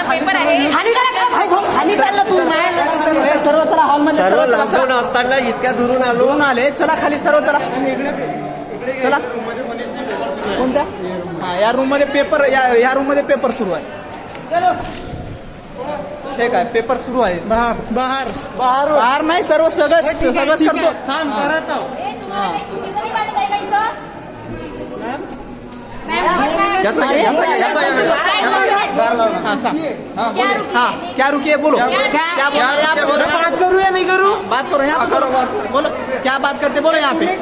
Paper आहे. खाली चाललं तू सर्व चला हॉलमध्ये सर्व लॉकडाऊन असताना इतक्या दुरून आले. चला खाली सर्व चला. चला कोणत्या या रूम मध्ये पेपर या रूम मध्ये पेपर सुरू आहे. चलो ठीक आहे पेपर सुरू आहे. बाहेर नाही सर्व सगळंच करतो. क्या रुकिए बोलो क्या बात करूँ या नहीं करूँ. बात करो यहाँ पे बोलो क्या बात करते बोलो यहाँ पे.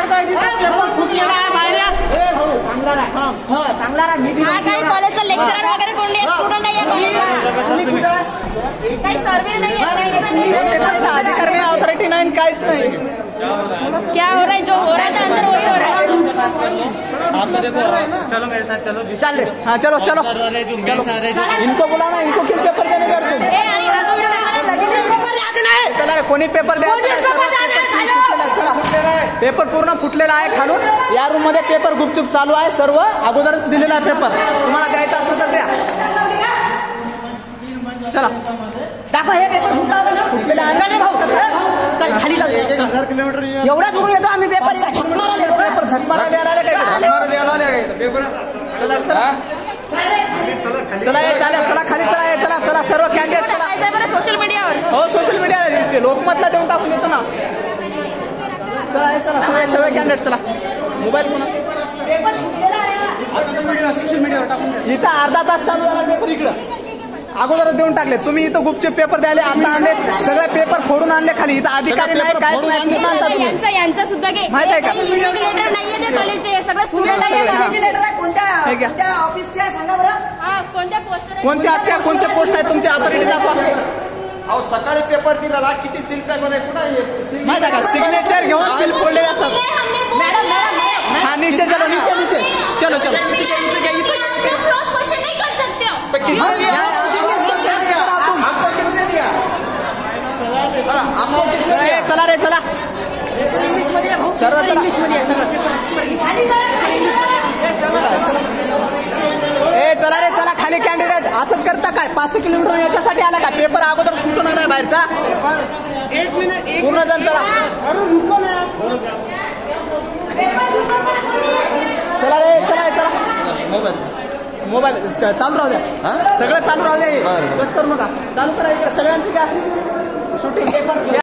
कॉलेजचं लेक्चर वगैरे कोण नाही स्टुडंट नाही काही सर्वे नहीं है अधिकार नहीं अथॉरिटी नहीं काहीच नाही. क्या हो रहा है जो हो रहा है अंदर वही हो रहा है. चलो मेरे साथ चलो चल रहे. हाँ चलो चलो इनको बुलाना. इनको किन पेपर देने दे तुम. चला कोणी पेपर द्या. पेपर पूर्ण फुटलेला आहे खालून. या रूम मध्ये पेपर गुपचूप चालू आहे. सर्व अगोदरच दिलेला आहे पेपर. तुम्हाला द्यायचा असेल तर द्या. चला दाखवा हे पेपर फुटलेला आहे. खाली एवढा दूर येतो आम्ही पेपर झकमारा द्यायला चला चला खाली चला चला सर्व कॅन्डिडेट चला. सोशल मीडियावर हो सोशल मीडिया लोकमतला देऊन टाकून येतो ना. चला सगळे कॅन्डिडेट चला. मोबाईल कोणा सोशल मीडियावर टाकून इथं अर्धा तास चालू झाला पेपर. इकडं अगोदर देऊन टाकले. तुम्ही इथं गुपचूप पेपर द्यायला आता आणले. सगळे पेपर फोडून आणले खाली. इथं अधिकारी नाही काय यांचा सुद्धा माहित आहे का लेटर नाहीये ते कॉलेजचे सगळं स्टुडंट कोणत्या ऑफिसचे सांगा बरं. कोणत्या पोस्ट आहे तुमच्या अथॉरिटी दाखवा. अहो सकाळी पेपर दिला किती सील पॅक मध्ये कुठे माहिती आहे का सिग्नेचर घेऊन सील फोडलेले असतात. हाँ नीचे चलो नीचे चलो चलो क्वेश्चन नहीं कर सकते हो. चला रे चला सर्व चला रे चला खाली कॅन्डिडेट. असंच करता काय 5 किलोमीटर याच्यासाठी आला का. पेपर अगोदर फुटून आलाय बाहेरचा. पूर्ण जण चला चला रे चला मोबाईल चालू राहू द्या. सगळं चालू राहू द्या. कट करू नका. चालू करा इकडे सगळ्यांची का शूटिंग पेपर